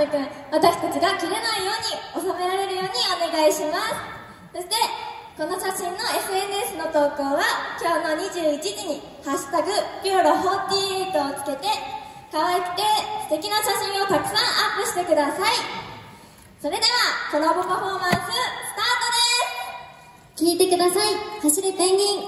めくん、私たちが切れないように収められるようにお願いします。そしてこの写真の SNS の投稿は今日の21時にハッシュタグピュロ48をつけて可愛くて素敵な写真をたくさんアップしてください。それではコラボパフォーマンススタートです。 聴いてください。走れペンギン。